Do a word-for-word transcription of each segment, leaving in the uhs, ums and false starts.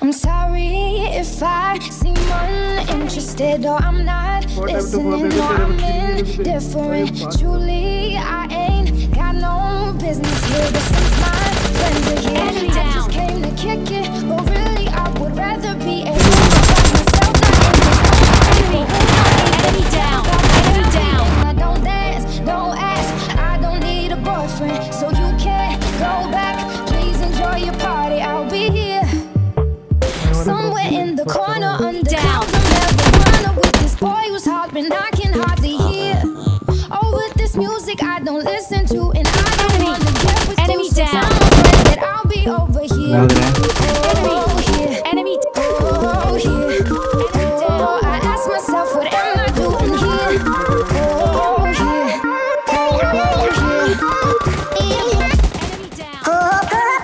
I'm sorry if I seem uninterested or I'm not listening or I'm indifferent. Truly, I ain't got no business here, but since my friends are here, I just came to kick it. But really, I would rather be a myself, not in enemy down, enemy down. I don't dance, don't ask, I don't need a boyfriend, so you can't go back. Please enjoy your party, I'll be here. Somewhere in the corner, under clouds of marijuana, with this boy who's hopping, I can hardly hear. Over this music I don't listen to, and I don't wanna get with enemy you, down. I'm afraid that I'll be over here. Oh, here. Enemy, oh, here. Oh, I ask myself, what am I doing here? Oh, here. Oh, here. Enemy down. Oh,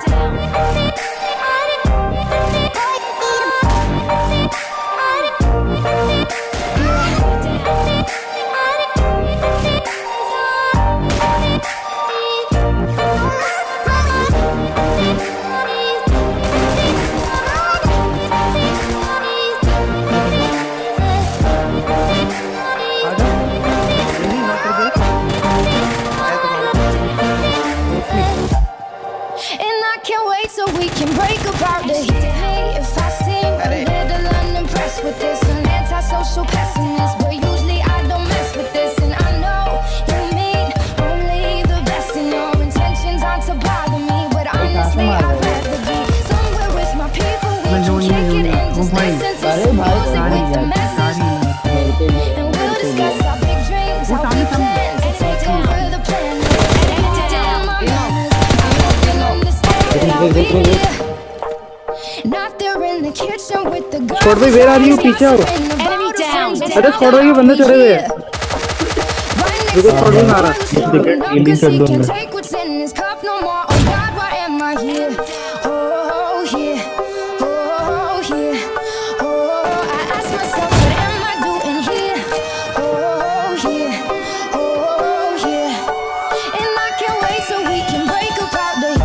so we can break about the heat. If I seem a little unimpressed with this, an antisocial pessimist, but usually I don't mess with this. And I know you mean only the best, and your intentions aren't to bother me, but honestly I'd rather be somewhere with my people. We can kick it and just listen to some music with the message, and we'll discuss our big dreams, how we plan to take over the planet. Down my manners, I hope you'll understand. I'll be here. Not there in the kitchen with the girls. छोड़ भाई where are you? पीछे आओ. Enemy down. अरे छोड़ भाई ये बंदे चढ़े हुए हैं. रुको छोड़ भी मारा. टिकट ईलिंग कर दूँगा. Take what's in this cup no more. Oh God, why am I here? Oh here, oh here, oh I ask myself, what am I doing here? Oh here, oh here, and I can't wait so we can break apart the.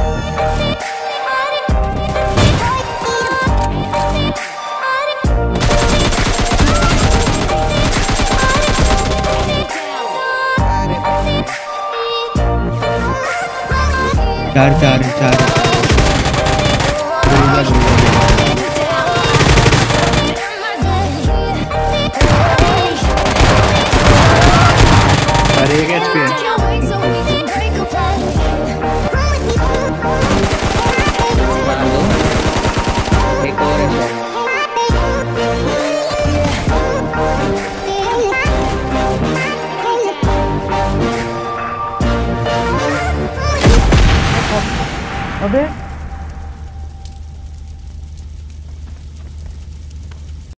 चार चार चार अरे एक HP है. एक और है. अबे